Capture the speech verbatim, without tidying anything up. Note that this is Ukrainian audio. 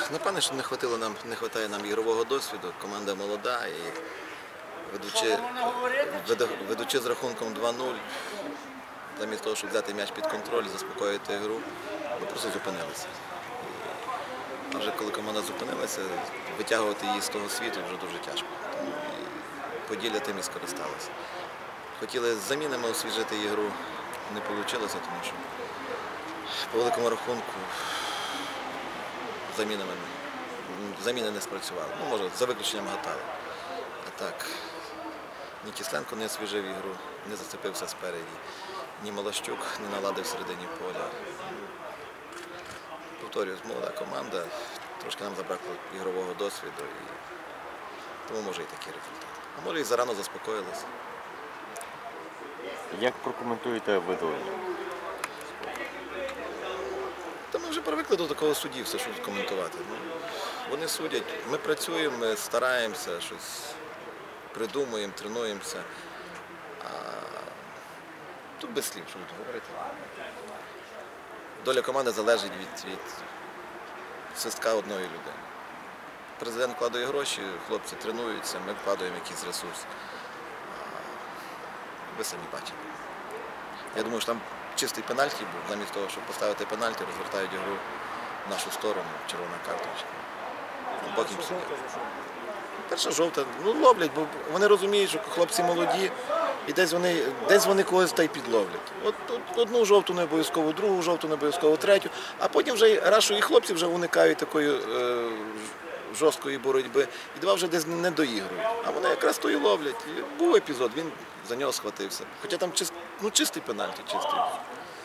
Напевне, що не хватило нам, не вистачає нам ігрового досвіду. Команда молода і ведучи, веду- ведучи з рахунком два нуль, замість того, щоб взяти м'яч під контроль, заспокоїти гру, ми просто зупинилися. А вже коли команда зупинилася, витягувати її з того світу вже дуже тяжко. Тому і Поділля тим і скористалася. Хотіли з замінами освіжити ігру, не вийшло, тому що по великому рахунку замінами, заміни не спрацювали. Ну, може, за виключенням Гатали. А так, ні Кисленко не освіжив ігру, не зацепився спереді, ні Малащук не наладив всередині поля. Повторюю, молода команда, трошки нам забракло ігрового досвіду, і тому може і такі результати. А може і зарано заспокоїлися. Як прокоментуєте видалення? Та ми вже привикли до такого судді, все, що тут коментувати. Ну, вони судять, ми працюємо, ми стараємося, щось придумуємо, тренуємося. А тут без слів, що тут говорити. Доля команди залежить від, від свистка одної людини. Президент вкладає гроші, хлопці тренуються, ми вкладаємо якийсь ресурс. Ви самі бачите. Я думаю, що там чистий пенальті був, замість того, щоб поставити пенальті, розвертають гру в нашу сторону, червона карточка. Ну, потім суддя. Перша жовта, ну ловлять, бо вони розуміють, що хлопці молоді, і десь вони, десь вони когось та й підловлять. От, от одну жовту не обов'язково, другу жовту не обов'язково, третю, а потім вже раз, що і хлопці вже уникають такої е, жорсткої боротьби, і два вже десь не доігрують. А вони якраз то і ловлять. І був епізод, він за нього схватився. Хоча там чист, ну, чистий пенальті, чистий.